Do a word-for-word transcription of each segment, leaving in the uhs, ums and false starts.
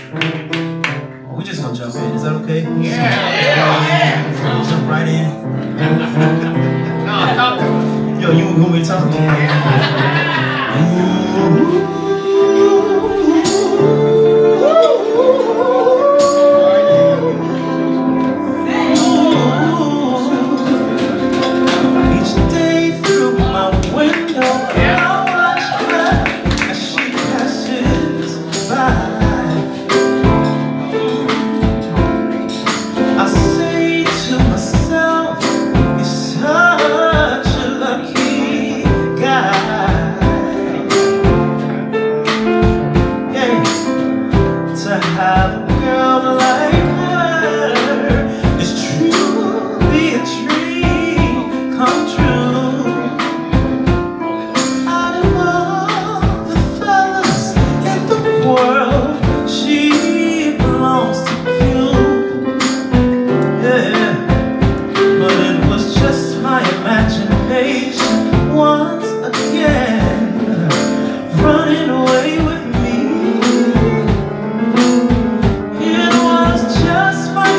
We just gonna jump in. Is that okay? Yeah. Yeah. So, jump right in. No, talk to us. Yo, you want me to talk to you? Each day through my window, I watch her as she passes by. I say to myself, you're such a lucky guy. Yeah, to have a girl like her is truly a dream come true. Out of all the fellas in the world, she belongs to you. Yeah, but it was just my imagination once again running away with me. It was just my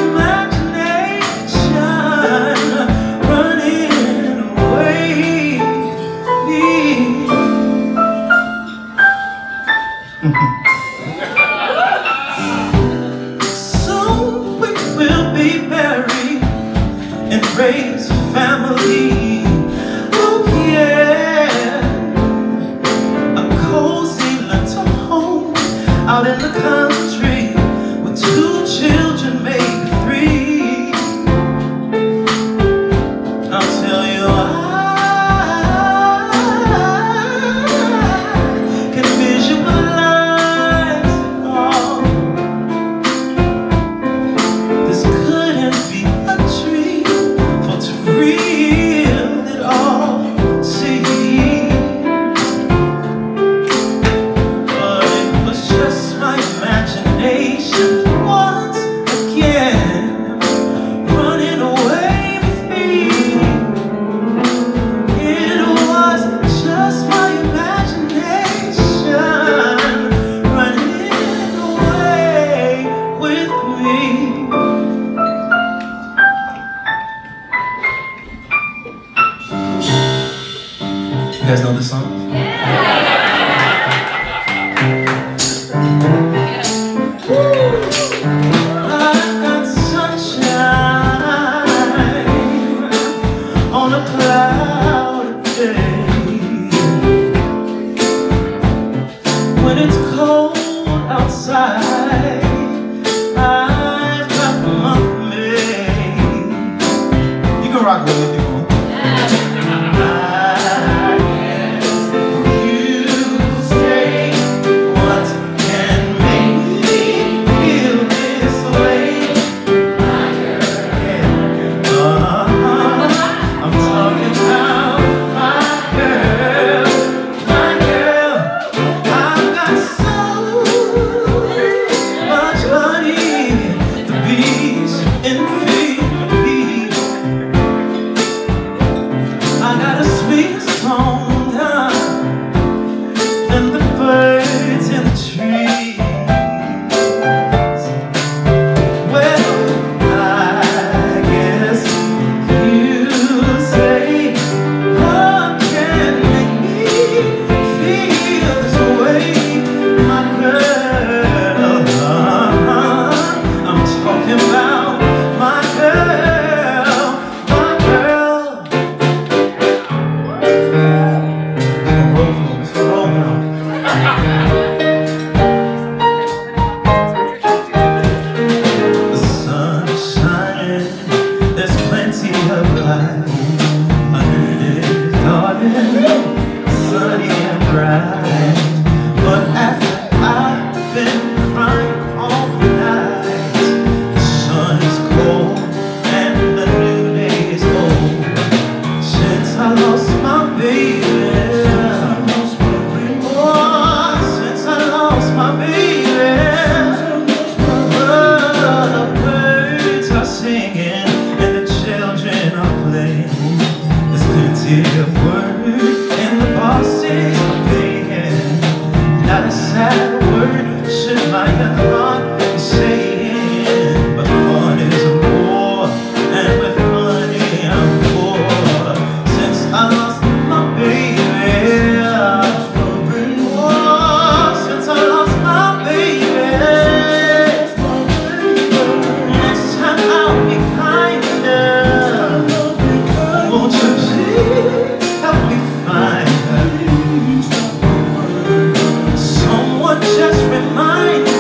imagination running away with me. Soon we will be married and raise a family. Oh yeah, a cozy little home out in the country with two children, maybe three. I'll tell you, I can visualize it all. This couldn't be a dream, for to real it all see. But it was just my imagination once again running away with me. It was just my imagination running away with me. You guys know this song? I've got sunshine on a cloudy day. When it's cold outside, I've got my May. You can rock with it if you want. I got a sweet song and the birds in the trees. Well, I guess you say love can make me feel this way, my girl. I'm talking about my girl, my girl. The sun is shining, there's plenty of light underneath, darling, sunny and bright. But after I've been crying all night, the sun is cold and the new day is old. Since I lost my baby, of word and the bosses are paying. Not a sad word should my young heart just remind